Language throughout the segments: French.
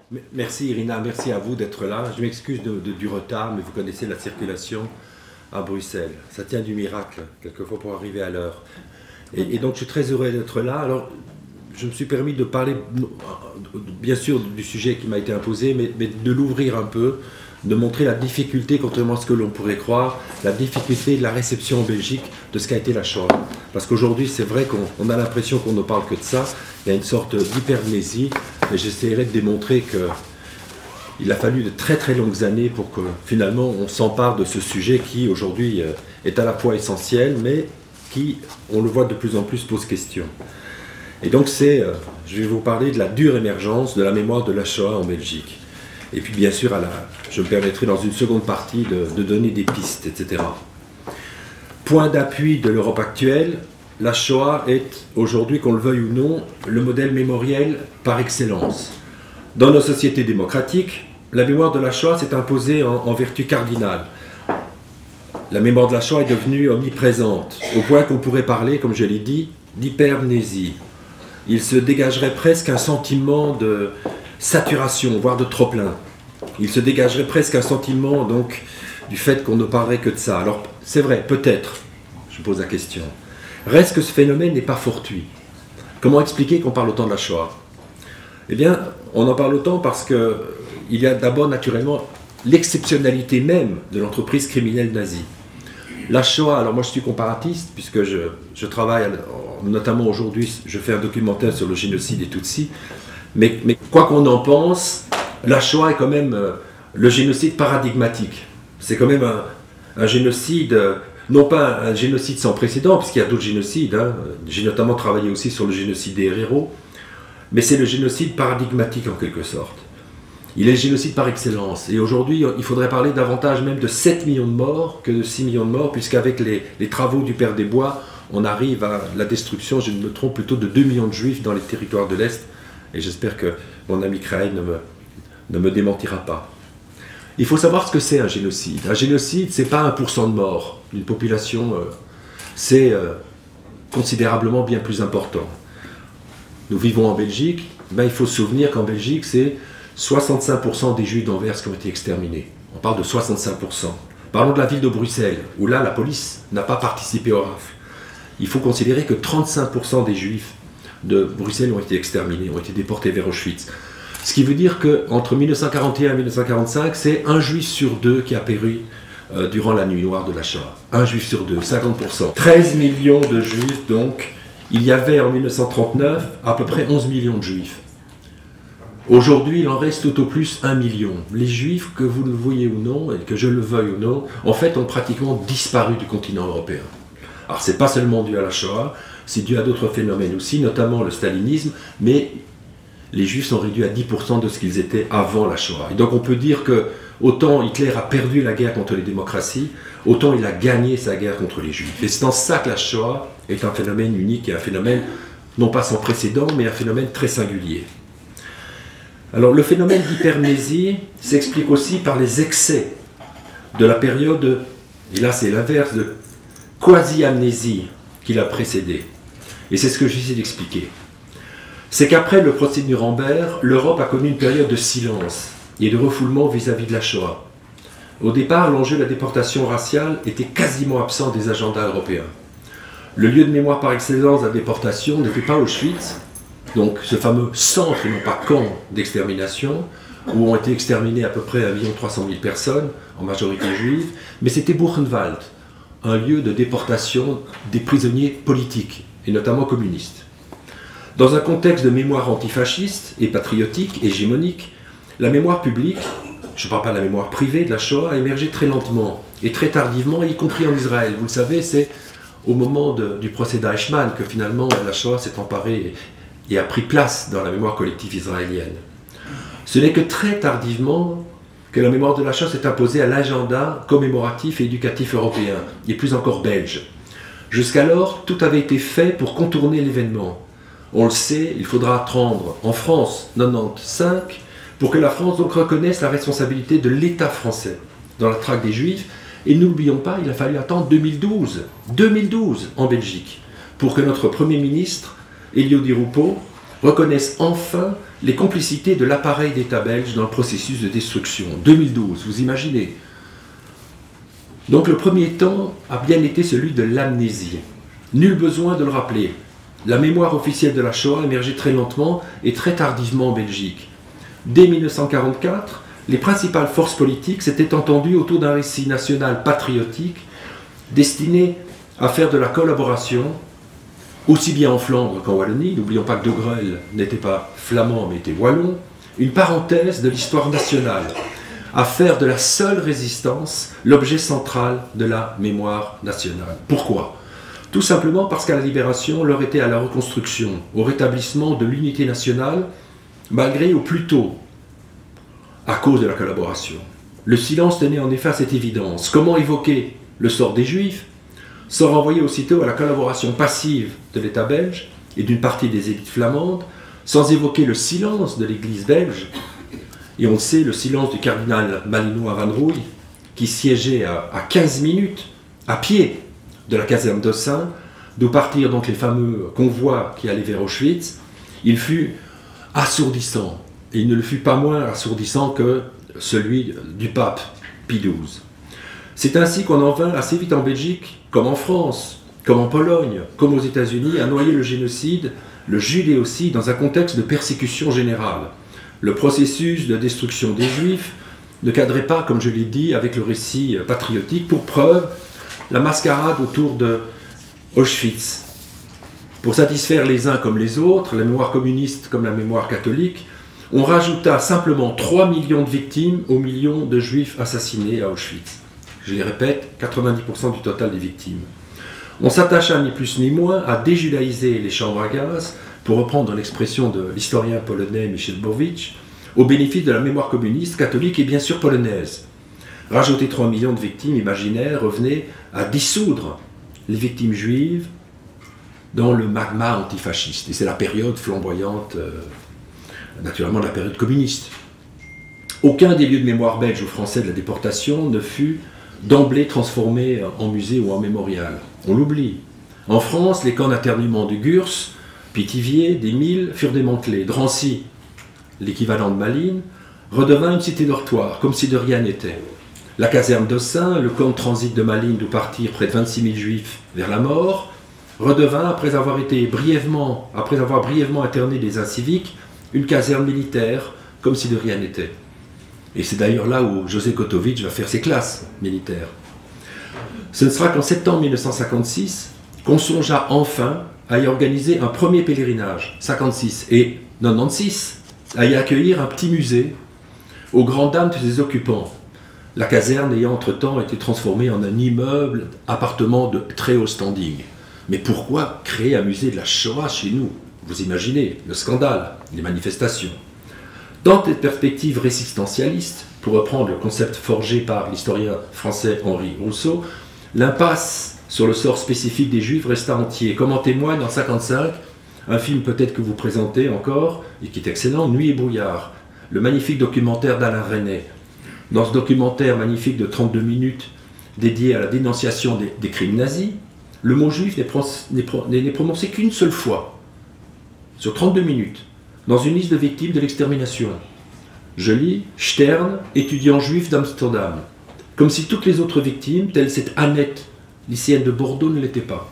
Merci Irina, merci à vous d'être là. Je m'excuse du retard, mais vous connaissez la circulation à Bruxelles. Ça tient du miracle, quelquefois, pour arriver à l'heure. Et donc je suis très heureux d'être là. Alors, je me suis permis de parler, bien sûr, du sujet qui m'a été imposé, mais de l'ouvrir un peu, de montrer la difficulté, contrairement à ce que l'on pourrait croire, la difficulté de la réception en Belgique de ce qu'a été la Shoah. Parce qu'aujourd'hui, c'est vrai qu'on a l'impression qu'on ne parle que de ça. Il y a une sorte d'hypermnésie, et j'essaierai de démontrer qu'il a fallu de très très longues années pour que finalement on s'empare de ce sujet qui aujourd'hui est à la fois essentiel, mais qui, on le voit de plus en plus, pose question. Et donc je vais vous parler de la dure émergence de la mémoire de la Shoah en Belgique. Et puis bien sûr, je me permettrai dans une seconde partie de donner des pistes, etc. Point d'appui de l'Europe actuelle, la Shoah est aujourd'hui, qu'on le veuille ou non, le modèle mémoriel par excellence. Dans nos sociétés démocratiques, la mémoire de la Shoah s'est imposée en vertu cardinale. La mémoire de la Shoah est devenue omniprésente, au point qu'on pourrait parler, comme je l'ai dit, d'hypermnésie. Il se dégagerait presque un sentiment de saturation, voire de trop-plein. Il se dégagerait presque un sentiment donc du fait qu'on ne parlerait que de ça. Alors c'est vrai, peut-être, je pose la question. Reste que ce phénomène n'est pas fortuit. Comment expliquer qu'on parle autant de la Shoah? Eh bien, on en parle autant parce qu'il y a d'abord naturellement l'exceptionnalité même de l'entreprise criminelle nazie. La Shoah, alors moi je suis comparatiste puisque je travaille, notamment aujourd'hui, je fais un documentaire sur le génocide des Tutsis, mais quoi qu'on en pense, la Shoah est quand même le génocide paradigmatique. C'est quand même un génocide, non pas un génocide sans précédent, puisqu'il y a d'autres génocides, hein. J'ai notamment travaillé aussi sur le génocide des Herero, mais c'est le génocide paradigmatique en quelque sorte. Il est le génocide par excellence. Et aujourd'hui, il faudrait parler davantage même de 7 millions de morts que de 6 millions de morts, puisqu'avec les travaux du Père des Bois, on arrive à la destruction, je ne me trompe, plutôt de 2 millions de Juifs dans les territoires de l'Est. Et j'espère que mon ami Kraï ne me démentira pas. Il faut savoir ce que c'est un génocide. Un génocide, ce n'est pas 1% de morts. Une population, c'est considérablement bien plus important. Nous vivons en Belgique, ben, il faut se souvenir qu'en Belgique, c'est 65% des Juifs d'Anvers qui ont été exterminés. On parle de 65%. Parlons de la ville de Bruxelles, où là, la police n'a pas participé au rafle. Il faut considérer que 35% des Juifs de Bruxelles ont été exterminés, ont été déportés vers Auschwitz. Ce qui veut dire qu'entre 1941 et 1945, c'est un Juif sur deux qui a péri durant la nuit noire de la Shoah. Un Juif sur deux, 50%. 13 millions de Juifs, donc. Il y avait en 1939 à peu près 11 millions de Juifs. Aujourd'hui, il en reste tout au plus 1 million. Les Juifs, que vous le voyez ou non, et que je le veuille ou non, en fait, ont pratiquement disparu du continent européen. Alors, ce n'est pas seulement dû à la Shoah, c'est dû à d'autres phénomènes aussi, notamment le stalinisme, mais les Juifs sont réduits à 10% de ce qu'ils étaient avant la Shoah. Et donc on peut dire que autant Hitler a perdu la guerre contre les démocraties, autant il a gagné sa guerre contre les Juifs. Et c'est en ça que la Shoah est un phénomène unique et un phénomène non pas sans précédent, mais un phénomène très singulier. Alors le phénomène d'hypermnésie s'explique aussi par les excès de la période, et là c'est l'inverse, de quasi-amnésie qui l'a précédé. Et c'est ce que j'essaie d'expliquer. C'est qu'après le procès de Nuremberg, l'Europe a connu une période de silence et de refoulement vis-à-vis de la Shoah. Au départ, l'enjeu de la déportation raciale était quasiment absent des agendas européens. Le lieu de mémoire par excellence de la déportation n'était pas Auschwitz, donc ce fameux centre, et non pas camp d'extermination, où ont été exterminées à peu près 1 300 000 personnes, en majorité juives, mais c'était Buchenwald, un lieu de déportation des prisonniers politiques, et notamment communistes. Dans un contexte de mémoire antifasciste et patriotique, hégémonique, la mémoire publique, je ne parle pas de la mémoire privée de la Shoah, a émergé très lentement et très tardivement, y compris en Israël. Vous le savez, c'est au moment du procès d'Eichmann que finalement la Shoah s'est emparée et a pris place dans la mémoire collective israélienne. Ce n'est que très tardivement que la mémoire de la Shoah s'est imposée à l'agenda commémoratif et éducatif européen, et plus encore belge. Jusqu'alors, tout avait été fait pour contourner l'événement. On le sait, il faudra attendre en France 95 pour que la France donc reconnaisse la responsabilité de l'État français dans la traque des Juifs. Et n'oublions pas, il a fallu attendre 2012 en Belgique, pour que notre Premier ministre, Elio Di Rupo, reconnaissent enfin les complicités de l'appareil d'État belge dans le processus de destruction. 2012, vous imaginez. Donc le premier temps a bien été celui de l'amnésie. Nul besoin de le rappeler. La mémoire officielle de la Shoah a émergé très lentement et très tardivement en Belgique. Dès 1944, les principales forces politiques s'étaient entendues autour d'un récit national patriotique destiné à faire de la collaboration, aussi bien en Flandre qu'en Wallonie, n'oublions pas que De Grelle n'était pas flamand mais était wallon, une parenthèse de l'histoire nationale, à faire de la seule résistance l'objet central de la mémoire nationale. Pourquoi ? Tout simplement parce qu'à la libération, l'heure était à la reconstruction, au rétablissement de l'unité nationale, malgré ou plutôt à cause de la collaboration. Le silence tenait en effet à cette évidence. Comment évoquer le sort des Juifs sans renvoyer aussitôt à la collaboration passive de l'État belge et d'une partie des élites flamandes, sans évoquer le silence de l'Église belge, et on sait le silence du cardinal malinois Van Rooij, qui siégeait à 15 minutes, à pied, de la caserne d'Ossun, d'où partirent donc les fameux convois qui allaient vers Auschwitz. Il fut assourdissant, et il ne le fut pas moins assourdissant que celui du pape Pie XII. C'est ainsi qu'on en vint assez vite en Belgique, comme en France, comme en Pologne, comme aux États-Unis, à noyer le génocide, le judéocide dans un contexte de persécution générale. Le processus de destruction des Juifs ne cadrait pas, comme je l'ai dit, avec le récit patriotique. Pour preuve, la mascarade autour de Auschwitz. Pour satisfaire les uns comme les autres, la mémoire communiste comme la mémoire catholique, on rajouta simplement 3 millions de victimes aux millions de Juifs assassinés à Auschwitz. Je les répète, 90% du total des victimes. On s'attacha ni plus ni moins à déjudaïser les chambres à gaz, pour reprendre l'expression de l'historien polonais Michel Borowicz, au bénéfice de la mémoire communiste, catholique et bien sûr polonaise. Rajouter 3 millions de victimes imaginaires revenait à dissoudre les victimes juives dans le magma antifasciste. Et c'est la période flamboyante, naturellement la période communiste. Aucun des lieux de mémoire belge ou français de la déportation ne fut d'emblée transformé en musée ou en mémorial. On l'oublie. En France, les camps d'internement de Gurs, Pithiviers, des Milles furent démantelés. Drancy, l'équivalent de Malines, redevint une cité dortoir, comme si de rien n'était. La caserne d'Ossun, le camp de transit de Malines d'où partirent près de 26 000 juifs vers la mort, redevint, après avoir brièvement interné des inciviques, une caserne militaire, comme si de rien n'était. Et c'est d'ailleurs là où José Kotovic va faire ses classes militaires. Ce ne sera qu'en septembre 1956 qu'on songea enfin à y organiser un premier pèlerinage, 56 et 96, à y accueillir un petit musée aux grandes dames de ses occupants. La caserne ayant entre-temps été transformée en un immeuble, appartement de très haut standing. Mais pourquoi créer un musée de la Shoah chez nous? Vous imaginez le scandale, les manifestations. Dans cette perspective résistentialiste, pour reprendre le concept forgé par l'historien français Henri Rousseau, l'impasse sur le sort spécifique des Juifs resta entier, comme en témoigne en 1955 un film peut-être que vous présentez encore, et qui est excellent, Nuit et brouillard, le magnifique documentaire d'Alain Resnais. Dans ce documentaire magnifique de 32 minutes dédié à la dénonciation des crimes nazis, le mot juif n'est prononcé qu'une seule fois, sur 32 minutes, dans une liste de victimes de l'extermination. Je lis « Stern, étudiant juif d'Amsterdam », comme si toutes les autres victimes, telle cette Annette, lycéenne de Bordeaux, ne l'étaient pas.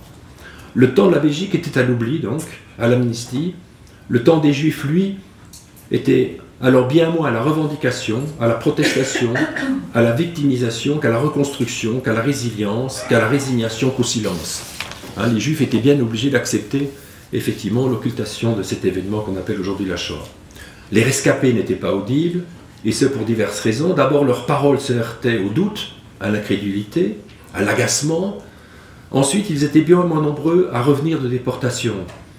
Le temps de la Belgique était à l'oubli, donc, à l'amnistie. Le temps des Juifs, lui, était alors bien moins à la revendication, à la protestation, à la victimisation, qu'à la reconstruction, qu'à la résilience, qu'à la résignation, qu'au silence. Hein, les Juifs étaient bien obligés d'accepter, effectivement, l'occultation de cet événement qu'on appelle aujourd'hui la Shoah. Les rescapés n'étaient pas audibles, et ce pour diverses raisons. D'abord, leurs paroles se heurtaient au doute, à l'incrédulité, à l'agacement. Ensuite, ils étaient bien moins nombreux à revenir de déportation.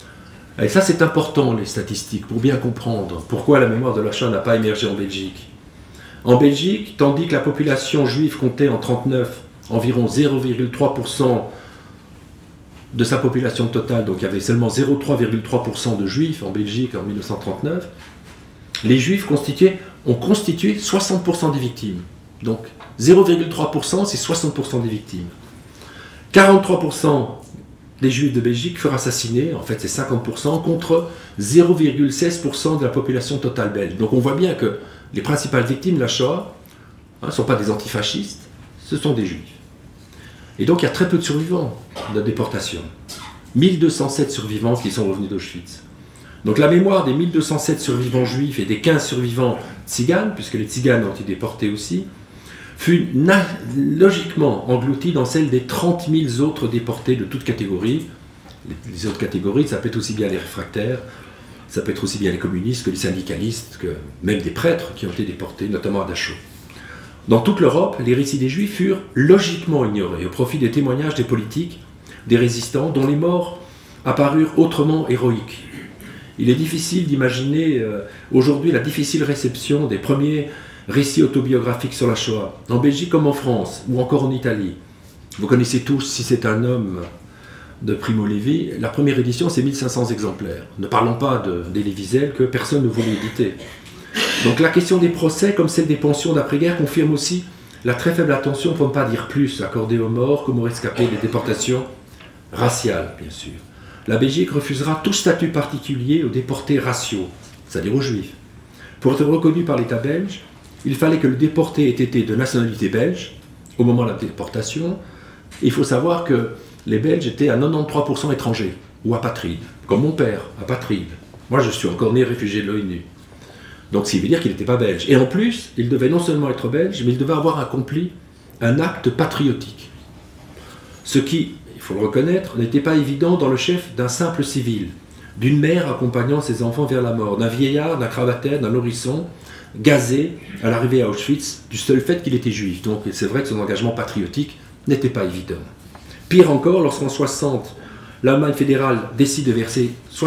Et ça, c'est important, les statistiques, pour bien comprendre pourquoi la mémoire de la Shoah n'a pas émergé en Belgique. En Belgique, tandis que la population juive comptait en 1939 environ 0,3% de sa population totale, donc il y avait seulement 0,3% de juifs en Belgique en 1939, les juifs ont constitué 60% des victimes. Donc 0,3%, c'est 60% des victimes. 43% des Juifs de Belgique furent assassinés, en fait c'est 50%, contre 0,16% de la population totale belge. Donc on voit bien que les principales victimes de la Shoah ne sont pas des antifascistes, ce sont des Juifs. Et donc il y a très peu de survivants de la déportation. 1207 survivants qui sont revenus d'Auschwitz. Donc la mémoire des 1207 survivants juifs et des 15 survivants tziganes, puisque les tziganes ont été déportés aussi, fut logiquement engloutie dans celle des 30 000 autres déportés de toutes catégories. Les autres catégories, ça peut être aussi bien les réfractaires, ça peut être aussi bien les communistes que les syndicalistes, que même des prêtres qui ont été déportés, notamment à Dachau. Dans toute l'Europe, les récits des Juifs furent logiquement ignorés au profit des témoignages des politiques, des résistants, dont les morts apparurent autrement héroïques. Il est difficile d'imaginer aujourd'hui la difficile réception des premiers récits autobiographiques sur la Shoah, en Belgique comme en France, ou encore en Italie. Vous connaissez tous, si c'est un homme, de Primo Levi, la première édition c'est 1500 exemplaires. Ne parlons pas d'Elie Wiesel que personne ne voulait éditer. Donc la question des procès, comme celle des pensions d'après-guerre, confirme aussi la très faible attention, pour ne pas dire plus, accordée aux morts comme aux rescapés des déportations raciales, bien sûr. La Belgique refusera tout statut particulier aux déportés raciaux, c'est-à-dire aux Juifs. Pour être reconnu par l'État belge, il fallait que le déporté ait été de nationalité belge au moment de la déportation. Il faut savoir que les Belges étaient à 93% étrangers ou apatrides, comme mon père, apatride. Moi, je suis encore né réfugié de l'ONU. Donc, ça veut dire qu'il n'était pas belge. Et en plus, il devait non seulement être belge, mais il devait avoir accompli un acte patriotique. Ce qui, il faut le reconnaître, n'était pas évident dans le chef d'un simple civil, d'une mère accompagnant ses enfants vers la mort, d'un vieillard, d'un cravataire, d'un nourrisson, gazé à l'arrivée à Auschwitz du seul fait qu'il était juif. Donc c'est vrai que son engagement patriotique n'était pas évident. Pire encore, lorsqu'en 60, l'Allemagne fédérale décide de verser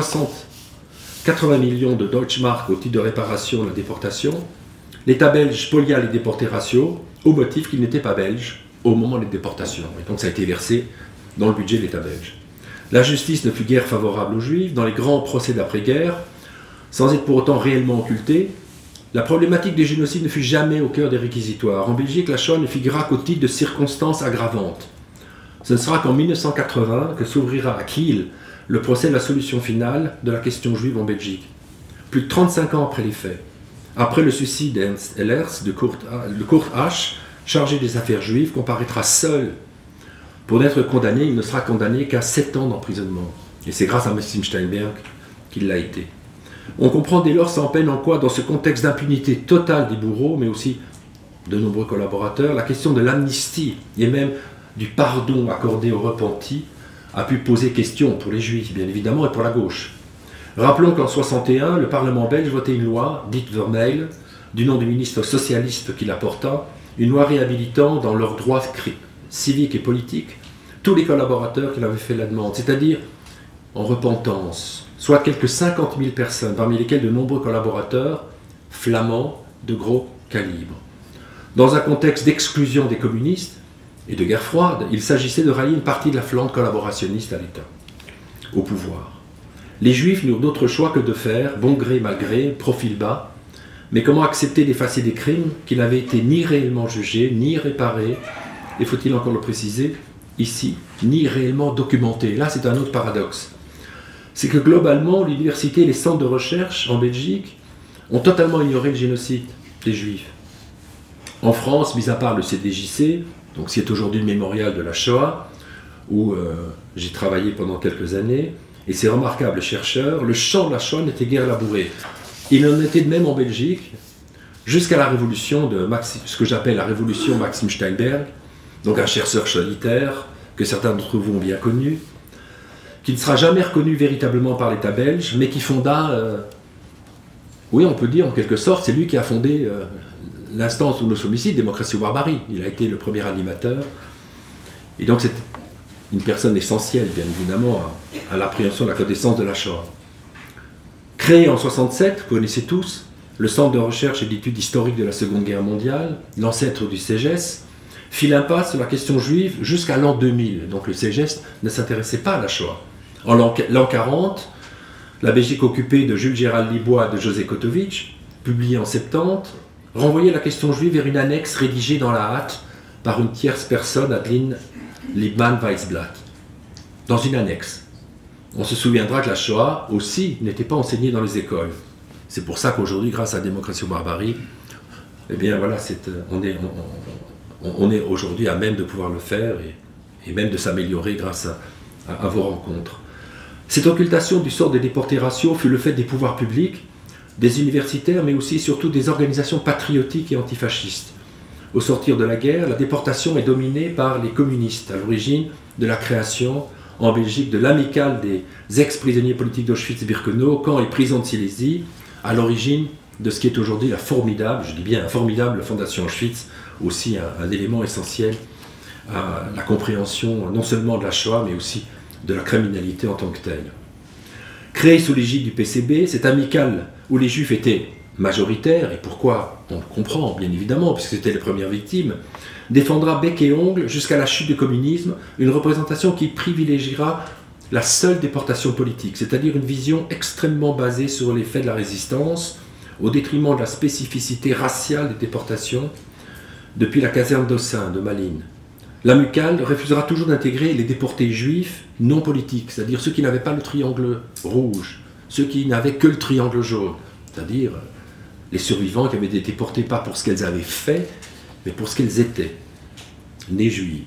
80 millions de Deutschmark au titre de réparation de la déportation, l'État belge spolia les déportés raciaux au motif qu'ils n'étaient pas belges au moment des déportations. Et donc ça a été versé dans le budget de l'État belge. La justice ne fut guère favorable aux Juifs dans les grands procès d'après-guerre, sans être pour autant réellement occultée. La problématique des génocides ne fut jamais au cœur des réquisitoires. En Belgique, la Shoah ne figura qu'au titre de circonstances aggravantes. Ce ne sera qu'en 1980 que s'ouvrira à Kiel le procès de la solution finale de la question juive en Belgique. Plus de 35 ans après les faits, après le suicide d'Ernst Ehlers, de Kurt H., chargé des affaires juives, comparaîtra seul. Pour n'être condamné, il ne sera condamné qu'à 7 ans d'emprisonnement. Et c'est grâce à Maxime Steinberg qu'il l'a été. On comprend dès lors sans peine en quoi, dans ce contexte d'impunité totale des bourreaux, mais aussi de nombreux collaborateurs, la question de l'amnistie et même du pardon accordé aux repentis a pu poser question pour les Juifs, bien évidemment, et pour la gauche. Rappelons qu'en 1961, le Parlement belge votait une loi, dite Vermeil, du nom du ministre socialiste qui la porta, une loi réhabilitant dans leurs droits civiques et politiques tous les collaborateurs qui l'avaient fait la demande, c'est-à-dire en repentance, soit quelques 50 000 personnes, parmi lesquelles de nombreux collaborateurs flamands de gros calibre. Dans un contexte d'exclusion des communistes et de guerre froide, il s'agissait de rallier une partie de la Flandre collaborationniste à l'État, au pouvoir. Les Juifs n'eurent d'autre choix que de faire, bon gré mal gré, profil bas, mais comment accepter d'effacer des crimes qui n'avaient été ni réellement jugés, ni réparés, et faut-il encore le préciser, ici, ni réellement documentés. Là, c'est un autre paradoxe. C'est que globalement, l'université et les centres de recherche en Belgique ont totalement ignoré le génocide des Juifs. En France, mis à part le CDJC, donc c'est aujourd'hui le mémorial de la Shoah, où j'ai travaillé pendant quelques années, et ces remarquables chercheurs, le champ de la Shoah n'était guère labouré. Il en était de même en Belgique, jusqu'à la révolution de ce que j'appelle la révolution Maxime Steinberg, donc un chercheur solitaire, que certains d'entre vous ont bien connu, qui ne sera jamais reconnu véritablement par l'État belge, mais qui fonda, oui on peut dire en quelque sorte, c'est lui qui a fondé l'instance ou le homicide, démocratie ou barbarie. Il a été le premier animateur. Et donc c'est une personne essentielle, bien évidemment, à l'appréhension de la connaissance de la Shoah. Créé en 1967, vous connaissez tous, le Centre de recherche et d'études historiques de la Seconde Guerre mondiale, l'ancêtre du CEGES, fit l'impasse sur la question juive jusqu'à l'an 2000. Donc le CEGES ne s'intéressait pas à la Shoah. En l'an 40, la Belgique occupée de Jules Gérald Libois et de José Kotovic, publiée en 70, renvoyait la question juive vers une annexe rédigée dans la hâte par une tierce personne, Adeline Liebman-Weisblatt. dans une annexe. On se souviendra que la Shoah aussi n'était pas enseignée dans les écoles. C'est pour ça qu'aujourd'hui, grâce à la démocratie ou barbarie, eh bien voilà, on est aujourd'hui à même de pouvoir le faire et même de s'améliorer grâce à vos rencontres. Cette occultation du sort des déportés raciaux fut le fait des pouvoirs publics, des universitaires, mais aussi et surtout des organisations patriotiques et antifascistes. Au sortir de la guerre, la déportation est dominée par les communistes, à l'origine de la création en Belgique de l'amicale des ex-prisonniers politiques d'Auschwitz-Birkenau, camp et prison de Silésie, à l'origine de ce qui est aujourd'hui la formidable, je dis bien la formidable Fondation Auschwitz, aussi un élément essentiel à la compréhension non seulement de la Shoah, mais aussi de la criminalité en tant que telle. Créée sous l'égide du PCB, cette amicale où les Juifs étaient majoritaires, et pourquoi on le comprend bien évidemment, puisque c'était les premières victimes, défendra bec et ongle jusqu'à la chute du communisme une représentation qui privilégiera la seule déportation politique, c'est-à-dire une vision extrêmement basée sur les faits de la résistance, au détriment de la spécificité raciale des déportations depuis la caserne d'Ossin de Malines. L'amicale refusera toujours d'intégrer les déportés juifs non politiques, c'est-à-dire ceux qui n'avaient pas le triangle rouge, ceux qui n'avaient que le triangle jaune, c'est-à-dire les survivants qui avaient été déportés pas pour ce qu'elles avaient fait, mais pour ce qu'elles étaient, nées juives.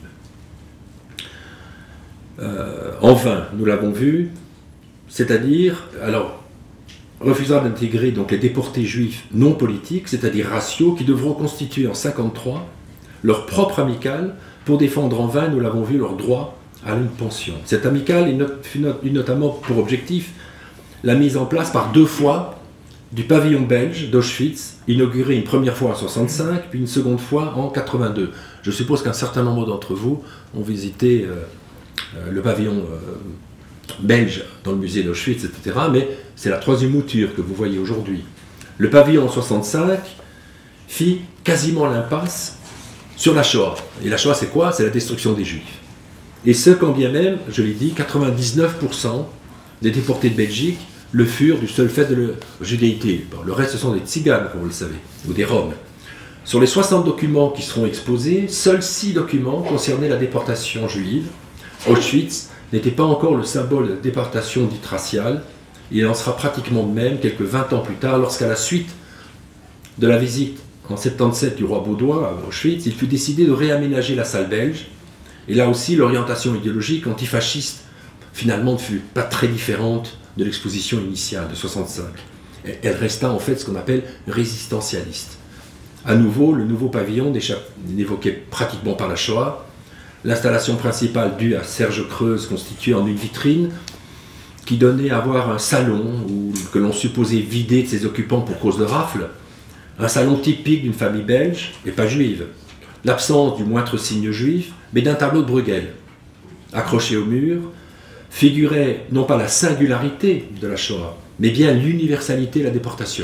En vain, nous l'avons vu, c'est-à-dire, alors, refusera d'intégrer donc les déportés juifs non politiques, c'est-à-dire raciaux, qui devront constituer en 1953 leur propre amicale pour défendre en vain, nous l'avons vu, leur droit à une pension. Cette amicale eut notamment pour objectif la mise en place par 2 fois du pavillon belge d'Auschwitz, inauguré une première fois en 1965, puis une seconde fois en 1982. Je suppose qu'un certain nombre d'entre vous ont visité le pavillon belge dans le musée d'Auschwitz, etc. Mais c'est la 3e mouture que vous voyez aujourd'hui. Le pavillon en 1965 fit quasiment l'impasse sur la Shoah. Et la Shoah, c'est quoi? C'est la destruction des Juifs. Et ce, quand bien même, je l'ai dit, 99% des déportés de Belgique le furent du seul fait de leur judéité. Bon, le reste, ce sont des tziganes, comme vous le savez, ou des Roms. Sur les 60 documents qui seront exposés, seuls 6 documents concernaient la déportation juive. Auschwitz n'était pas encore le symbole de la déportation dite raciale. Il en sera pratiquement de même quelques 20 ans plus tard, lorsqu'à la suite de la visite en 77 du roi Baudouin à Auschwitz, il fut décidé de réaménager la salle belge. Et là aussi, l'orientation idéologique antifasciste, finalement, ne fut pas très différente de l'exposition initiale de 65. Elle resta en fait ce qu'on appelle résistentialiste. À nouveau, le nouveau pavillon n'évoquait pratiquement pas la Shoah. L'installation principale due à Serge Creuse constituée en une vitrine qui donnait à voir un salon que l'on supposait vidé de ses occupants pour cause de rafle, un salon typique d'une famille belge et pas juive, l'absence du moindre signe juif, mais d'un tableau de Bruegel. Accroché au mur, figurait non pas la singularité de la Shoah, mais bien l'universalité de la déportation.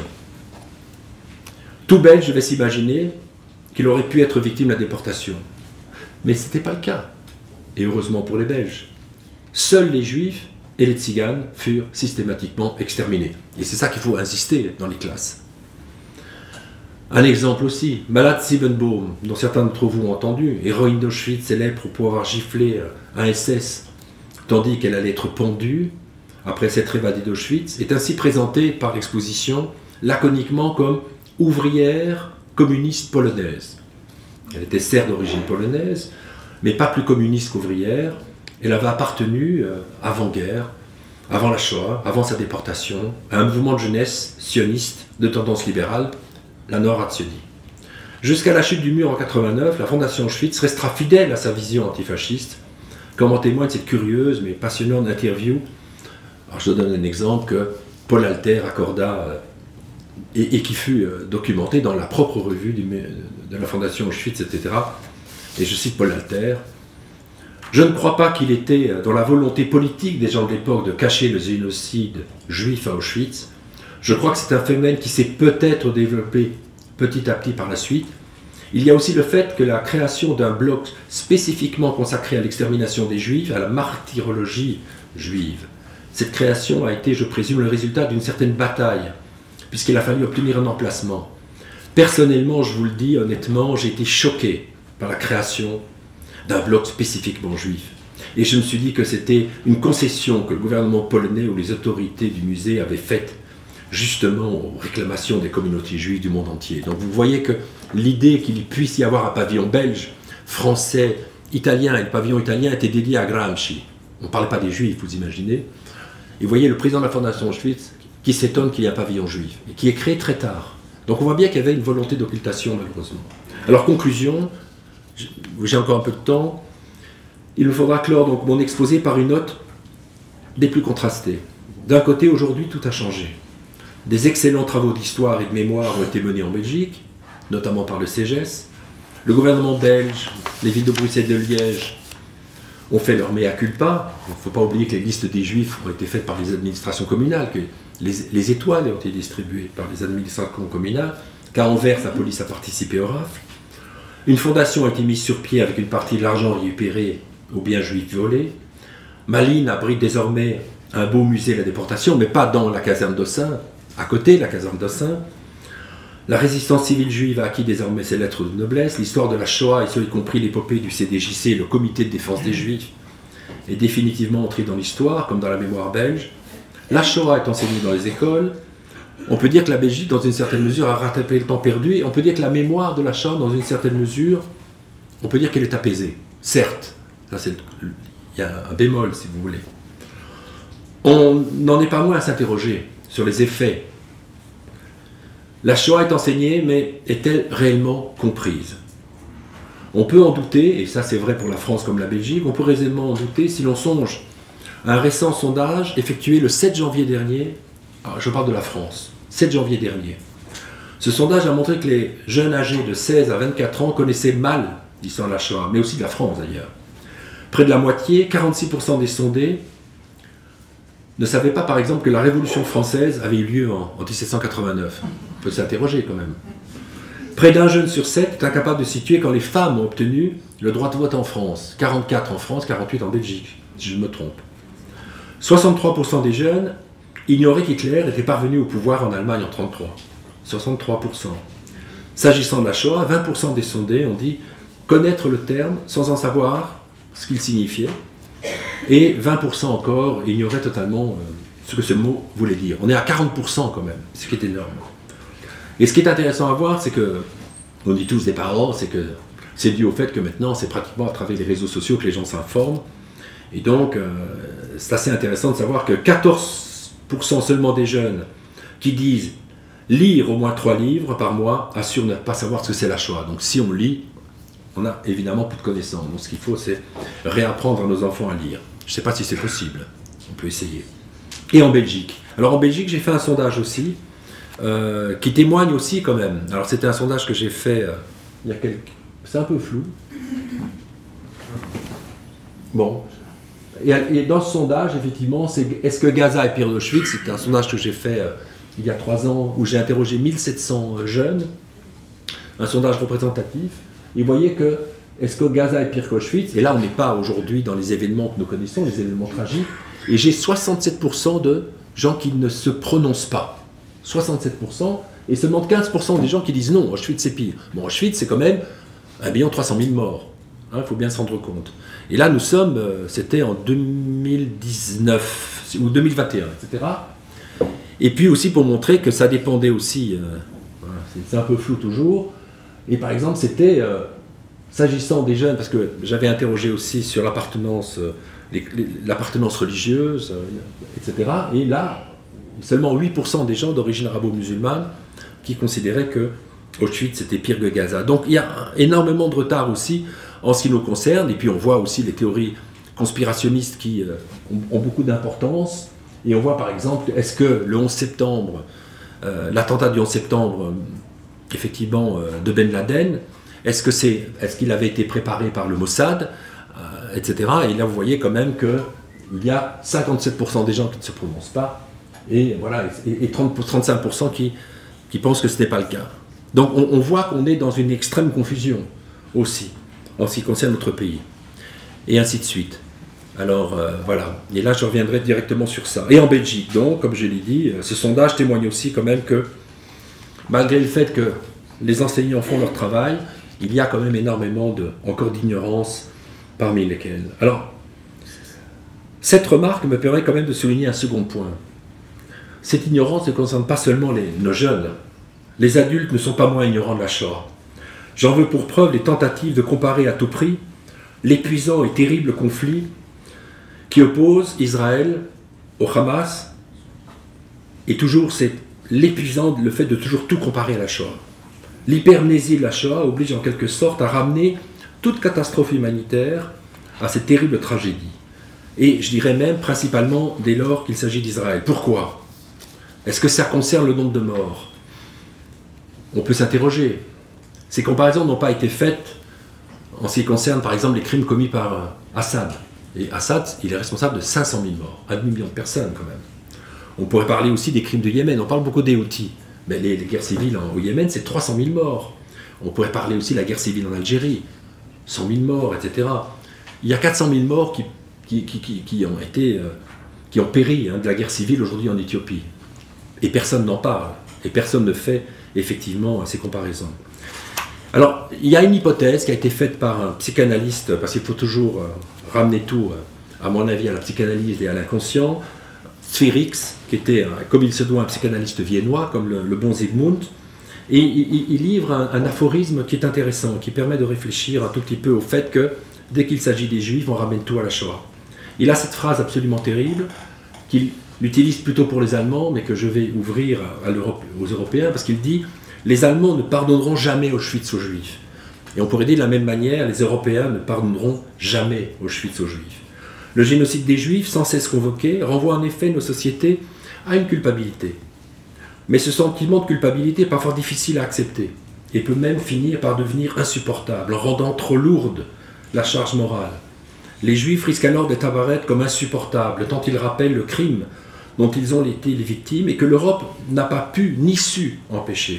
Tout Belge devait s'imaginer qu'il aurait pu être victime de la déportation. Mais ce n'était pas le cas, et heureusement pour les Belges. Seuls les Juifs et les Tziganes furent systématiquement exterminés. Et c'est ça qu'il faut insister dans les classes. Un exemple aussi, Malade Siebenbaum, dont certains d'entre vous ont entendu, héroïne d'Auschwitz célèbre pour avoir giflé un SS, tandis qu'elle allait être pendue après s'être évadée d'Auschwitz, est ainsi présentée par l'exposition laconiquement comme ouvrière communiste polonaise. Elle était certes d'origine polonaise, mais pas plus communiste qu'ouvrière. Elle avait appartenu, avant-guerre, avant la Shoah, avant sa déportation, à un mouvement de jeunesse sioniste de tendance libérale, la Nord Hatzioni. Jusqu'à la chute du mur en 89, la Fondation Auschwitz restera fidèle à sa vision antifasciste, comme en témoigne cette curieuse mais passionnante interview. Alors je donne un exemple que Paul Alter accorda et qui fut documenté dans la propre revue de la Fondation Auschwitz, etc. Et je cite Paul Alter. « Je ne crois pas qu'il était dans la volonté politique des gens de l'époque de cacher le génocide juif à Auschwitz. Je crois que c'est un phénomène qui s'est peut-être développé petit à petit par la suite. Il y a aussi le fait que la création d'un bloc spécifiquement consacré à l'extermination des Juifs, à la martyrologie juive, cette création a été, je présume, le résultat d'une certaine bataille, puisqu'il a fallu obtenir un emplacement. Personnellement, je vous le dis honnêtement, j'ai été choqué par la création d'un bloc spécifiquement juif. Et je me suis dit que c'était une concession que le gouvernement polonais ou les autorités du musée avaient faite justement aux réclamations des communautés juives du monde entier. Donc vous voyez que l'idée qu'il puisse y avoir un pavillon belge, français, italien, et le pavillon italien était dédié à Gramsci. On ne parlait pas des juifs, vous imaginez. Et vous voyez le président de la Fondation Auschwitz qui s'étonne qu'il y ait un pavillon juif, et qui est créé très tard. Donc on voit bien qu'il y avait une volonté d'occultation, malheureusement. Alors conclusion, j'ai encore un peu de temps, il me faudra clore donc mon exposé par une note des plus contrastées. D'un côté, aujourd'hui, tout a changé. Des excellents travaux d'histoire et de mémoire ont été menés en Belgique, notamment par le CEGES. Le gouvernement belge, les villes de Bruxelles et de Liège ont fait leur mea culpa. Il ne faut pas oublier que les listes des Juifs ont été faites par les administrations communales, que les étoiles ont été distribuées par les administrations communales, qu'à Anvers, la police a participé au rafle. Une fondation a été mise sur pied avec une partie de l'argent récupéré aux biens juifs volés. Malines abrite désormais un beau musée de la déportation, mais pas dans la caserne d'Ossins, à côté de la caserne d'Ossins. La résistance civile juive a acquis désormais ses lettres de noblesse. L'histoire de la Shoah, et ce y compris l'épopée du CDJC, le Comité de défense des Juifs, est définitivement entrée dans l'histoire, comme dans la mémoire belge. La Shoah est enseignée dans les écoles. On peut dire que la Belgique, dans une certaine mesure, a rattrapé le temps perdu. Et on peut dire que la mémoire de la Shoah, dans une certaine mesure, on peut dire qu'elle est apaisée. Certes, il y a un bémol, si vous voulez. On n'en est pas moins à s'interroger sur les effets. La Shoah est enseignée, mais est-elle réellement comprise? On peut en douter, et ça c'est vrai pour la France comme la Belgique, on peut aisément en douter si l'on songe à un récent sondage effectué le 7 janvier dernier, je parle de la France, 7 janvier dernier. Ce sondage a montré que les jeunes âgés de 16 à 24 ans connaissaient mal l'histoire de la Shoah, mais aussi de la France d'ailleurs. Près de la moitié, 46% des sondés, ne savaient pas par exemple que la Révolution française avait eu lieu en 1789. On peut s'interroger quand même. Près d'un jeune sur 7 est incapable de situer quand les femmes ont obtenu le droit de vote en France. 44 en France, 48 en Belgique, si je me trompe. 63% des jeunes ignoraient qu'Hitler était parvenu au pouvoir en Allemagne en 1933. 63%. S'agissant de la Shoah, 20% des sondés ont dit connaître le terme sans en savoir ce qu'il signifiait. Et 20% encore ignoraient totalement ce que ce mot voulait dire. On est à 40% quand même, ce qui est énorme. Et ce qui est intéressant à voir, c'est que, on dit tous des parents, c'est que c'est dû au fait que maintenant, c'est pratiquement à travers les réseaux sociaux que les gens s'informent. Et donc, c'est assez intéressant de savoir que 14% seulement des jeunes qui disent lire au moins 3 livres par mois assurent ne pas savoir ce que c'est la Shoah. Donc si on lit, on n'a évidemment plus de connaissances. Donc ce qu'il faut, c'est réapprendre à nos enfants à lire. Je ne sais pas si c'est possible, on peut essayer. Et en Belgique. Alors en Belgique, j'ai fait un sondage aussi, qui témoigne aussi quand même. Alors c'était un sondage que j'ai fait il y a quelques... C'est un peu flou. Bon. Et dans ce sondage, effectivement, c'est est-ce que Gaza est pire d'Auschwitz? C'était un sondage que j'ai fait il y a 3 ans, où j'ai interrogé 1700 jeunes. Un sondage représentatif. Et vous voyez que, est-ce que Gaza est pire qu'Auschwitz? Et là, on n'est pas aujourd'hui dans les événements que nous connaissons, les événements tragiques. Et j'ai 67% de gens qui ne se prononcent pas. 67%. Et seulement 15% des gens qui disent non, Auschwitz c'est pire. Bon, Auschwitz c'est quand même 1 300 000 morts. Il faut bien se rendre compte. Et là, nous sommes, c'était en 2019 ou 2021, etc. Et puis aussi pour montrer que ça dépendait aussi, voilà, c'est un peu flou toujours. Et par exemple, c'était, s'agissant des jeunes, parce que j'avais interrogé aussi sur l'appartenance religieuse, etc. Et là, seulement 8% des gens d'origine arabo-musulmane qui considéraient que Auschwitz c'était pire que Gaza. Donc il y a énormément de retard aussi en ce qui nous concerne. Et puis on voit aussi les théories conspirationnistes qui ont beaucoup d'importance. Et on voit par exemple, est-ce que le 11 septembre, l'attentat du 11 septembre, effectivement, de Ben Laden, est-ce qu'il avait été préparé par le Mossad, etc. Et là, vous voyez quand même qu'il y a 57% des gens qui ne se prononcent pas, et, voilà, et 35% qui pensent que ce n'est pas le cas. Donc on voit qu'on est dans une extrême confusion aussi, en ce qui concerne notre pays. Et ainsi de suite. Alors voilà, et là je reviendrai directement sur ça. Et en Belgique, donc, comme je l'ai dit, ce sondage témoigne aussi quand même que, malgré le fait que les enseignants font leur travail, il y a quand même énormément encore d'ignorance parmi lesquels. Alors, Cette remarque me permet quand même de souligner un second point. Cette ignorance ne concerne pas seulement nos jeunes. Les adultes ne sont pas moins ignorants de la Shoah. J'en veux pour preuve les tentatives de comparer à tout prix l'épuisant et terrible conflit qui oppose Israël au Hamas, et toujours c'est l'épuisant, le fait de toujours tout comparer à la Shoah. L'hypermnésie de la Shoah oblige en quelque sorte à ramener toute catastrophe humanitaire à cette terrible tragédie. Et je dirais même principalement dès lors qu'il s'agit d'Israël. Pourquoi? Est-ce que ça concerne le nombre de morts? On peut s'interroger. Ces comparaisons n'ont pas été faites en ce qui concerne par exemple les crimes commis par Assad. Et Assad, il est responsable de 500 000 morts, 1 million de personnes quand même. On pourrait parler aussi des crimes de Yémen, on parle beaucoup des Houthis. Mais les guerres civiles au Yémen, c'est 300 000 morts. On pourrait parler aussi de la guerre civile en Algérie, 100 000 morts, etc. Il y a 400 000 morts qui ont péri de la guerre civile aujourd'hui en Éthiopie. Et personne n'en parle, et personne ne fait effectivement ces comparaisons. Alors, il y a une hypothèse qui a été faite par un psychanalyste, parce qu'il faut toujours ramener tout, à mon avis, à la psychanalyse et à l'inconscient, Sphérix, qui était, comme il se doit, un psychanalyste viennois, comme le bon Zygmunt, et il livre un aphorisme qui est intéressant, qui permet de réfléchir un tout petit peu au fait que, dès qu'il s'agit des Juifs, on ramène tout à la Shoah. Il a cette phrase absolument terrible, qu'il utilise plutôt pour les Allemands, mais que je vais ouvrir aux Européens, parce qu'il dit « Les Allemands ne pardonneront jamais Auschwitz aux Juifs ». Et on pourrait dire de la même manière, les Européens ne pardonneront jamais Auschwitz aux Juifs. Le génocide des Juifs, sans cesse convoqué, renvoie en effet nos sociétés à une culpabilité. Mais ce sentiment de culpabilité est parfois difficile à accepter, et peut même finir par devenir insupportable, en rendant trop lourde la charge morale. Les Juifs risquent alors d'être apparaître comme insupportables, tant ils rappellent le crime dont ils ont été les victimes et que l'Europe n'a pas pu ni su empêcher.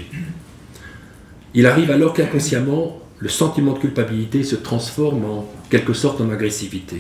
Il arrive alors qu'inconsciemment, le sentiment de culpabilité se transforme en quelque sorte en agressivité.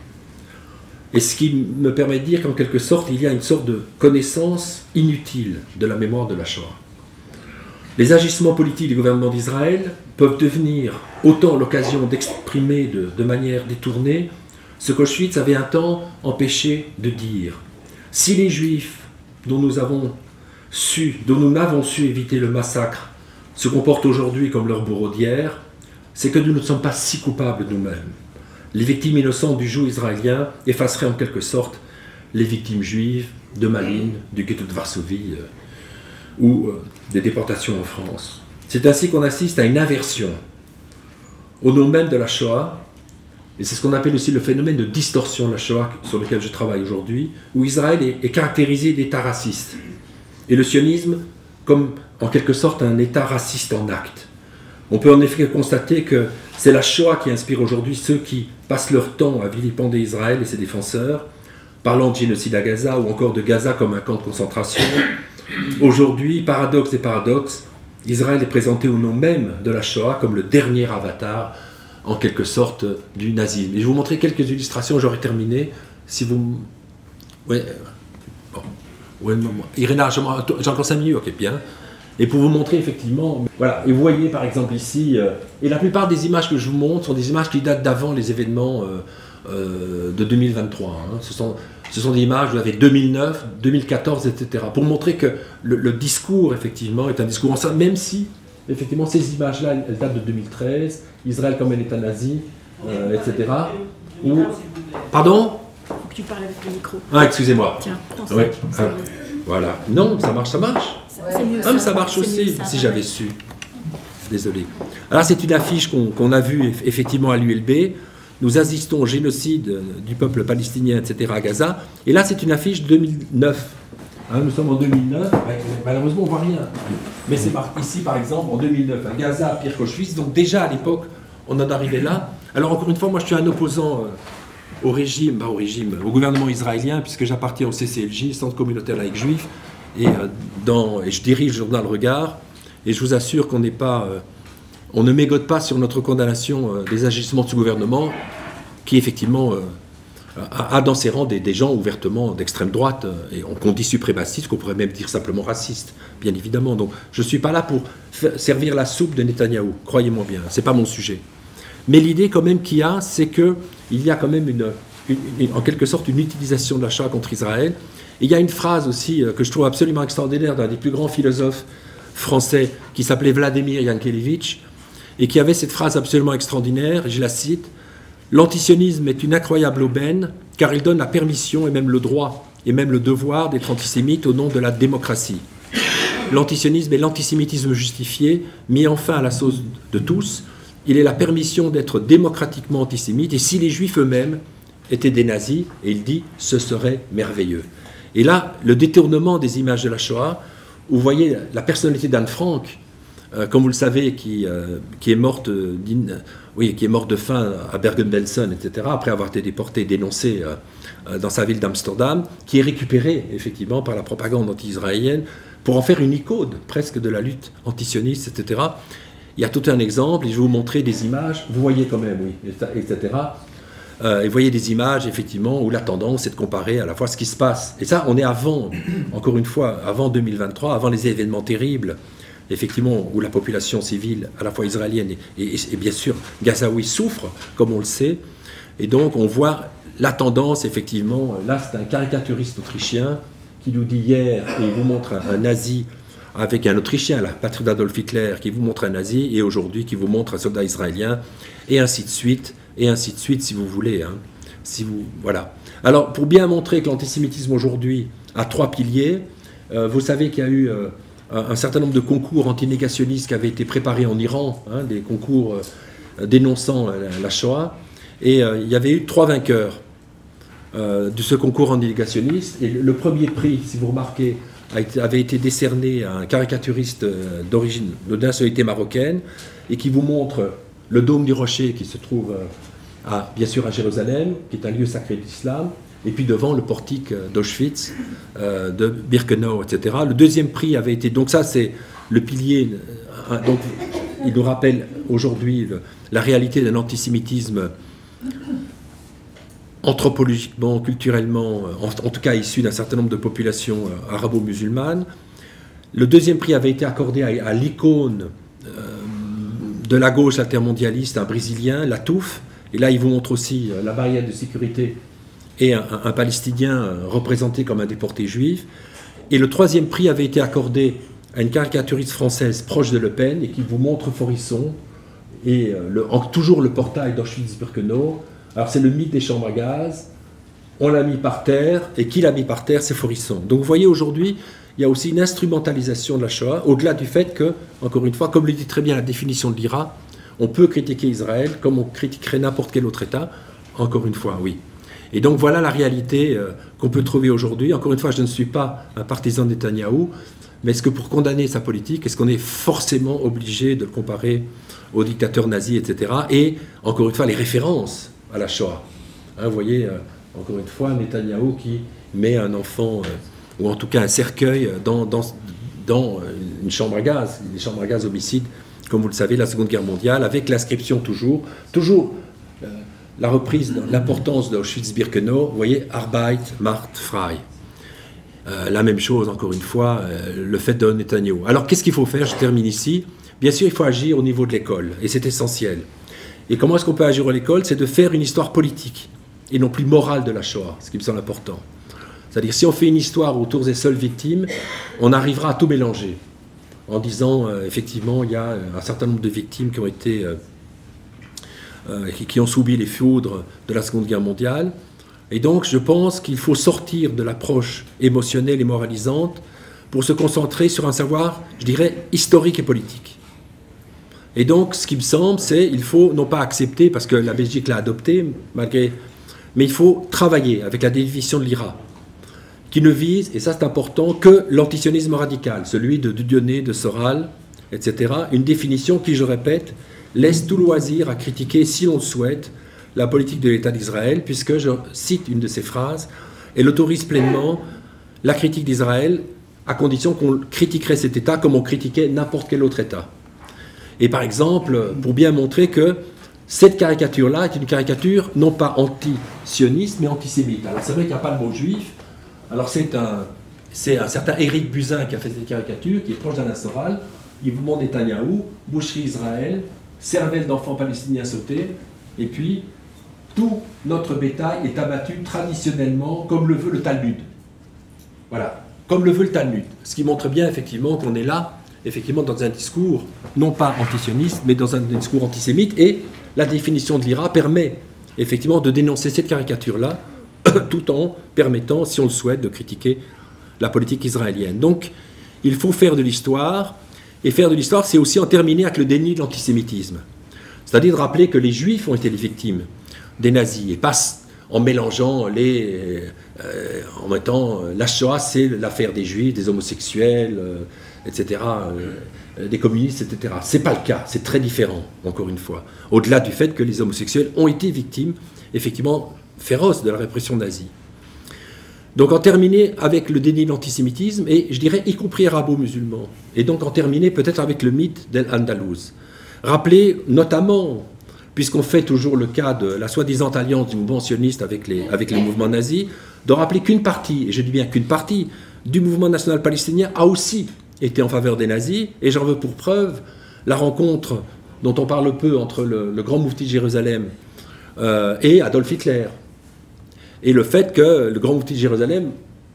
Et ce qui me permet de dire qu'en quelque sorte, il y a une sorte de connaissance inutile de la mémoire de la Shoah. Les agissements politiques du gouvernement d'Israël peuvent devenir autant l'occasion d'exprimer de manière détournée ce qu'Auschwitz avait un temps empêché de dire. Si les Juifs dont nous n'avons su éviter le massacre se comportent aujourd'hui comme leurs bourreaux d'hier, c'est que nous ne sommes pas si coupables nous-mêmes. Les victimes innocentes du joug israélien effaceraient en quelque sorte les victimes juives de Malines, du ghetto de Varsovie ou des déportations en France. C'est ainsi qu'on assiste à une inversion au nom même de la Shoah, et c'est ce qu'on appelle aussi le phénomène de distorsion de la Shoah sur lequel je travaille aujourd'hui, où Israël est caractérisé d'État raciste, et le sionisme comme en quelque sorte un État raciste en acte. On peut en effet constater que c'est la Shoah qui inspire aujourd'hui ceux qui passent leur temps à vilipender Israël et ses défenseurs, parlant de génocide à Gaza ou encore de Gaza comme un camp de concentration. Aujourd'hui, paradoxe et paradoxe, Israël est présenté au nom même de la Shoah comme le dernier avatar, en quelque sorte, du nazisme. Et je vais vous montrer quelques illustrations, j'aurai terminé. Si vous... Ouais, bon. Ouais, Irina, j'ai encore 5 minutes, ok, bien. Et pour vous montrer effectivement, voilà, et vous voyez par exemple ici, et la plupart des images que je vous montre sont des images qui datent d'avant les événements de 2023. Hein. Ce sont des images, vous avez 2009, 2014, etc. Pour montrer que le discours, effectivement, est un discours ensemble, même si, effectivement, ces images-là, elles datent de 2013, Israël comme un État nazi, etc. Ou... Pardon ? Faut que tu parles avec le micro. Ah, excusez-moi. Tiens, oui. Voilà. Non, ça marche, ça marche. C'est mieux, Ah, mais ça marche aussi, si j'avais su. Désolé. Alors, c'est une affiche qu'on a vue effectivement à l'ULB. Nous assistons au génocide du peuple palestinien, etc., à Gaza. Et là, c'est une affiche 2009. Hein, nous sommes en 2009. Malheureusement, on ne voit rien. Mais c'est marqué ici, par exemple, en 2009, à Gaza, pire qu'Auschwitz. Donc, déjà à l'époque, on en arrivait là. Alors, encore une fois, moi, je suis un opposant au gouvernement israélien, puisque j'appartiens au CCLJ, Centre communautaire laïque juif. Et je dirige le journal Regard, et je vous assure qu'on n'est pas, on ne mégote pas sur notre condamnation des agissements de ce gouvernement, qui effectivement a dans ses rangs des gens ouvertement d'extrême droite, et qu'on dit suprémacistes, qu'on pourrait même dire simplement racistes, bien évidemment. Donc je ne suis pas là pour servir la soupe de Netanyahou, croyez-moi bien, ce n'est pas mon sujet. Mais l'idée quand même qu'il y a, c'est qu'il y a quand même en quelque sorte une utilisation de la Shoah contre Israël. Et il y a une phrase aussi que je trouve absolument extraordinaire d'un des plus grands philosophes français qui s'appelait Vladimir Yankelevitch et qui avait cette phrase absolument extraordinaire, je la cite: « L'antisionisme est une incroyable aubaine car il donne la permission et même le droit et même le devoir d'être antisémite au nom de la démocratie. L'antisionisme est l'antisémitisme justifié, mis enfin à la sauce de tous. Il est la permission d'être démocratiquement antisémite et si les juifs eux-mêmes étaient des nazis, et il dit, ce serait merveilleux. » Et là, le détournement des images de la Shoah, où vous voyez la personnalité d'Anne Frank, comme vous le savez, qui est morte qui est morte de faim à Bergen-Belsen, etc., après avoir été déportée et dénoncée dans sa ville d'Amsterdam, qui est récupérée, effectivement, par la propagande anti-israélienne, pour en faire une icône, presque, de la lutte antisioniste, etc. Il y a tout un exemple, et je vais vous montrer des images, vous voyez quand même, oui, etc., et vous voyez des images, effectivement, où la tendance est de comparer à la fois ce qui se passe. Et ça, on est avant, encore une fois, avant 2023, avant les événements terribles, effectivement, où la population civile, à la fois israélienne et bien sûr gazaoui, souffre, comme on le sait. Et donc, on voit la tendance, effectivement. Là, c'est un caricaturiste autrichien qui nous dit hier, et il vous montre un nazi avec un Autrichien, la patrie d'Adolf Hitler, qui vous montre un nazi, et aujourd'hui, qui vous montre un soldat israélien, et ainsi de suite, si vous voulez. Hein. Voilà. Alors, pour bien montrer que l'antisémitisme aujourd'hui a trois piliers, vous savez qu'il y a eu un certain nombre de concours antinégationnistes qui avaient été préparés en Iran, hein, des concours dénonçant la Shoah, et il y avait eu 3 vainqueurs de ce concours antinégationniste, et le premier prix, si vous remarquez, avait été décerné à un caricaturiste d'origine, de nationalité marocaine, et qui vous montre le dôme du rocher qui se trouve bien sûr à Jérusalem, qui est un lieu sacré de l'islam, et puis devant le portique d'Auschwitz, de Birkenau, etc. Le deuxième prix avait été... Donc ça, c'est le pilier... Donc, il nous rappelle aujourd'hui la réalité d'un antisémitisme anthropologiquement, culturellement, en tout cas issu d'un certain nombre de populations arabo-musulmanes. Le deuxième prix avait été accordé à l'icône de la gauche intermondialiste, un Brésilien, Latouf. Et là, il vous montre aussi la barrière de sécurité et un Palestinien représenté comme un déporté juif. Et le troisième prix avait été accordé à une caricaturiste française proche de Le Pen et qui vous montre Forisson et toujours le portail d'Auschwitz-Birkenau. Alors c'est le mythe des chambres à gaz, on l'a mis par terre, et qui l'a mis par terre, c'est Forisson. Donc vous voyez aujourd'hui, il y a aussi une instrumentalisation de la Shoah, au-delà du fait que, encore une fois, comme le dit très bien la définition de l'IRA, on peut critiquer Israël comme on critiquerait n'importe quel autre État, encore une fois, oui. Et donc voilà la réalité qu'on peut trouver aujourd'hui. Encore une fois, je ne suis pas un partisan de Netanyahou, mais est-ce que pour condamner sa politique, est-ce qu'on est forcément obligé de le comparer aux dictateurs nazis, etc. Et encore une fois, les références à la Shoah. Hein, vous voyez, encore une fois, Netanyahou qui met un enfant, ou en tout cas un cercueil, dans une chambre à gaz, des chambres à gaz homicides, comme vous le savez, la Seconde Guerre mondiale, avec l'inscription toujours la reprise de l'importance d'Auschwitz-Birkenau, vous voyez, Arbeit macht frei. La même chose, encore une fois, le fait de Netanyahou. Alors, qu'est-ce qu'il faut faire? Je termine ici. Bien sûr, il faut agir au niveau de l'école, et c'est essentiel. Et comment est-ce qu'on peut agir à l'école? C'est de faire une histoire politique, et non plus morale de la Shoah, ce qui me semble important. C'est-à-dire, si on fait une histoire autour des seules victimes, on arrivera à tout mélanger, en disant, effectivement, il y a un certain nombre de victimes qui ont été... qui ont subi les foudres de la Seconde Guerre mondiale. Et donc, je pense qu'il faut sortir de l'approche émotionnelle et moralisante pour se concentrer sur un savoir, je dirais, historique et politique. Et donc, ce qui me semble, c'est qu'il faut non pas accepter, parce que la Belgique l'a adopté, mais il faut travailler avec la définition de l'IRA, qui ne vise, et ça c'est important, que l'antisionisme radical, celui de Dieudonné, de Soral, etc. Une définition qui, je répète, laisse tout loisir à critiquer, si l'on le souhaite, la politique de l'État d'Israël, puisque, je cite une de ses phrases, elle autorise pleinement la critique d'Israël à condition qu'on critiquerait cet État comme on critiquait n'importe quel autre État. Et par exemple, pour bien montrer que cette caricature-là est une caricature non pas anti-sioniste, mais antisémite. Alors c'est vrai qu'il n'y a pas le mot juif. Alors c'est un certain Éric Buzyn qui a fait cette caricature, qui est proche d'Alain Soral. Il vous montre Netanyahou, boucherie Israël, cervelle d'enfants palestiniens sautés, et puis tout notre bétail est abattu traditionnellement comme le veut le Talmud. Voilà, comme le veut le Talmud. Ce qui montre bien effectivement qu'on est là, effectivement dans un discours, non pas antisioniste, mais dans un discours antisémite, et la définition de l'IRA permet effectivement de dénoncer cette caricature-là, tout en permettant, si on le souhaite, de critiquer la politique israélienne. Donc, il faut faire de l'histoire, et faire de l'histoire, c'est aussi en terminer avec le déni de l'antisémitisme. C'est-à-dire de rappeler que les Juifs ont été les victimes des nazis, et pas en mélangeant en mettant la Shoah, c'est l'affaire des Juifs, des homosexuels, etc., des communistes, etc. C'est pas le cas, c'est très différent, encore une fois. Au-delà du fait que les homosexuels ont été victimes, effectivement, féroces de la répression nazie. Donc en terminer avec le déni de l'antisémitisme, et je dirais y compris arabo-musulman, et donc en terminer peut-être avec le mythe d'Al-Andalouse. Rappeler notamment, puisqu'on fait toujours le cas de la soi-disant alliance du mouvement sioniste avec les mouvements nazis, de rappeler qu'une partie, et je dis bien qu'une partie, du mouvement national palestinien a aussi été en faveur des nazis, et j'en veux pour preuve la rencontre dont on parle peu entre le grand moufti de Jérusalem et Adolf Hitler. Et le fait que le grand moufti de Jérusalem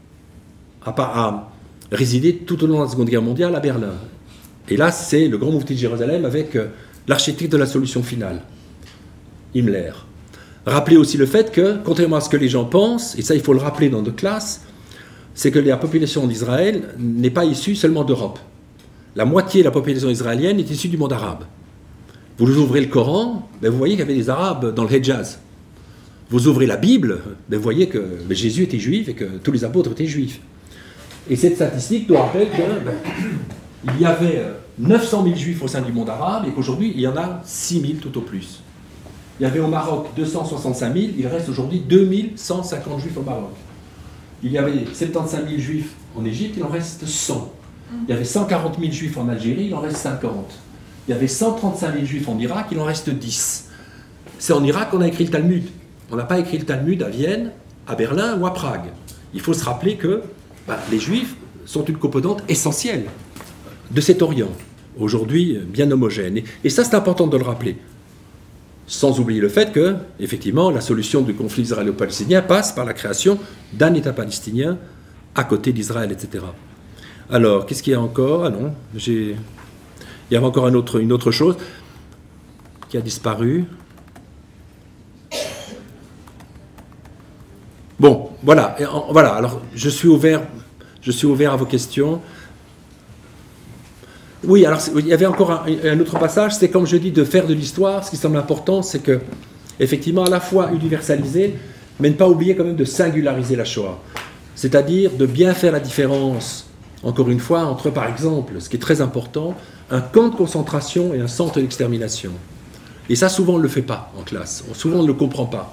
a résidé tout au long de la Seconde Guerre mondiale à Berlin. Et là, c'est le grand moufti de Jérusalem avec l'architecte de la solution finale, Himmler. Rappelez aussi le fait que, contrairement à ce que les gens pensent, et ça il faut le rappeler dans nos classes, c'est que la population d'Israël n'est pas issue seulement d'Europe. La moitié de la population israélienne est issue du monde arabe. Vous ouvrez le Coran, ben vous voyez qu'il y avait des Arabes dans le Hejaz. Vous ouvrez la Bible, ben vous voyez que Jésus était juif et que tous les apôtres étaient juifs. Et cette statistique doit rappeler qu'il y avait 900 000 juifs au sein du monde arabe et qu'aujourd'hui il y en a 6 000 tout au plus. Il y avait au Maroc 265 000, il reste aujourd'hui 2150 juifs au Maroc. Il y avait 75 000 juifs en Égypte, il en reste 100. Il y avait 140 000 juifs en Algérie, il en reste 50. Il y avait 135 000 juifs en Irak, il en reste 10. C'est en Irak qu'on a écrit le Talmud. On n'a pas écrit le Talmud à Vienne, à Berlin ou à Prague. Il faut se rappeler que les juifs sont une composante essentielle de cet Orient, aujourd'hui bien homogène. Et ça, c'est important de le rappeler. Sans oublier le fait que, effectivement, la solution du conflit israélo-palestinien passe par la création d'un État palestinien à côté d'Israël, etc. Alors, qu'est-ce qu'il y a encore? Ah non, il y avait encore une autre chose qui a disparu. Bon, voilà. Voilà. Alors, je suis ouvert à vos questions. Oui, alors il y avait encore un autre passage, c'est comme je dis de faire de l'histoire. Ce qui semble important, c'est que, effectivement, à la fois universaliser, mais ne pas oublier quand même de singulariser la Shoah. C'est-à-dire de bien faire la différence, encore une fois, entre, par exemple, ce qui est très important, un camp de concentration et un centre d'extermination. Et ça, souvent, on ne le fait pas en classe. Souvent, on ne le comprend pas.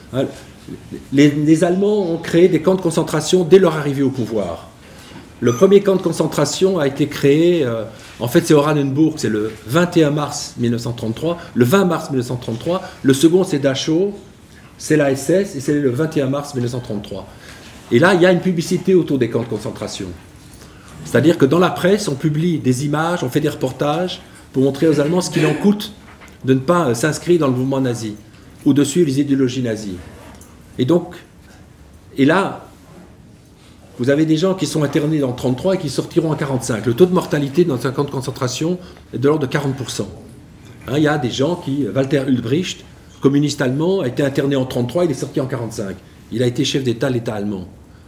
Les Allemands ont créé des camps de concentration dès leur arrivée au pouvoir. Le premier camp de concentration a été créé, en fait c'est Oranienburg, c'est le 21 mars 1933, le 20 mars 1933, le second c'est Dachau, c'est la SS, et c'est le 21 mars 1933. Et là, il y a une publicité autour des camps de concentration. C'est-à-dire que dans la presse, on publie des images, on fait des reportages pour montrer aux Allemands ce qu'il en coûte de ne pas s'inscrire dans le mouvement nazi, ou de suivre les idéologies nazies. Et là, vous avez des gens qui sont internés dans 1933 et qui sortiront en 1945. Le taux de mortalité dans un camp de concentration est de l'ordre de 40%. Il y a des gens qui... Walter Ulbricht, communiste allemand, a été interné en 1933, il est sorti en 1945. Il a été chef d'État, l'État allemand.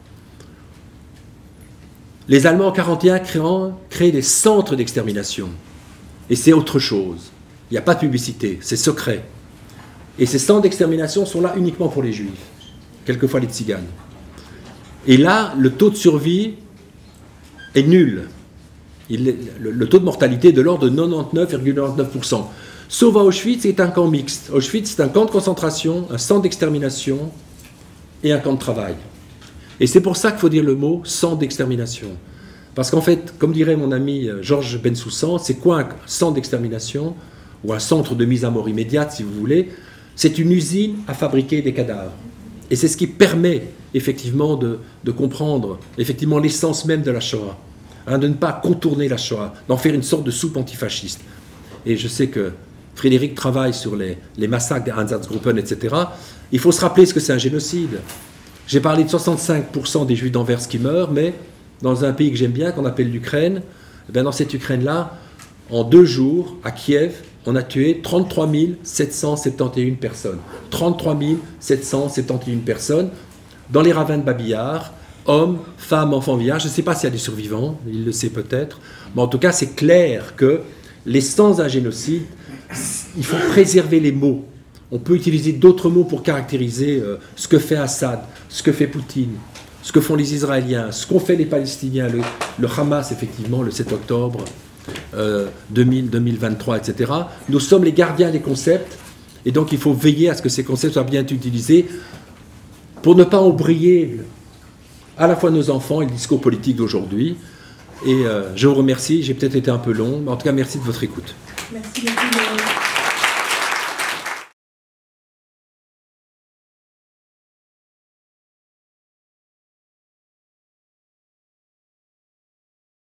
Les Allemands en 1941 créent des centres d'extermination. Et c'est autre chose. Il n'y a pas de publicité, c'est secret. Et ces centres d'extermination sont là uniquement pour les Juifs, quelquefois les Tziganes. Et là, le taux de survie est nul. Le taux de mortalité est de l'ordre de 99,99%. Sauf à Auschwitz, c'est un camp mixte. Auschwitz, c'est un camp de concentration, un centre d'extermination et un camp de travail. Et c'est pour ça qu'il faut dire le mot centre d'extermination. Parce qu'en fait, comme dirait mon ami Georges Bensoussan, c'est quoi un centre d'extermination ou un centre de mise à mort immédiate, si vous voulez? C'est une usine à fabriquer des cadavres. Et c'est ce qui permet effectivement de comprendre effectivement l'essence même de la Shoah, de ne pas contourner la Shoah, d'en faire une sorte de soupe antifasciste. Et je sais que Frédéric travaille sur les massacres des Einsatzgruppen, etc. Il faut se rappeler ce que c'est un génocide. J'ai parlé de 65% des Juifs d'Anvers qui meurent, mais dans un pays que j'aime bien, qu'on appelle l'Ukraine, dans cette Ukraine-là, en 2 jours, à Kiev, on a tué 33 771 personnes. 33 771 personnes dans les ravins de Babillard, hommes, femmes, enfants, vieillards. Je ne sais pas s'il y a des survivants, il le sait peut-être, mais en tout cas, c'est clair que sans un génocide, il faut préserver les mots. On peut utiliser d'autres mots pour caractériser ce que fait Assad, ce que fait Poutine, ce que font les Israéliens, ce qu'ont fait les Palestiniens, le Hamas, effectivement, le 7 octobre 2023, etc. Nous sommes les gardiens des concepts, et donc il faut veiller à ce que ces concepts soient bien utilisés pour ne pas embrayer à la fois nos enfants et le discours politique d'aujourd'hui. Et je vous remercie, j'ai peut-être été un peu long, mais en tout cas merci de votre écoute. Merci beaucoup.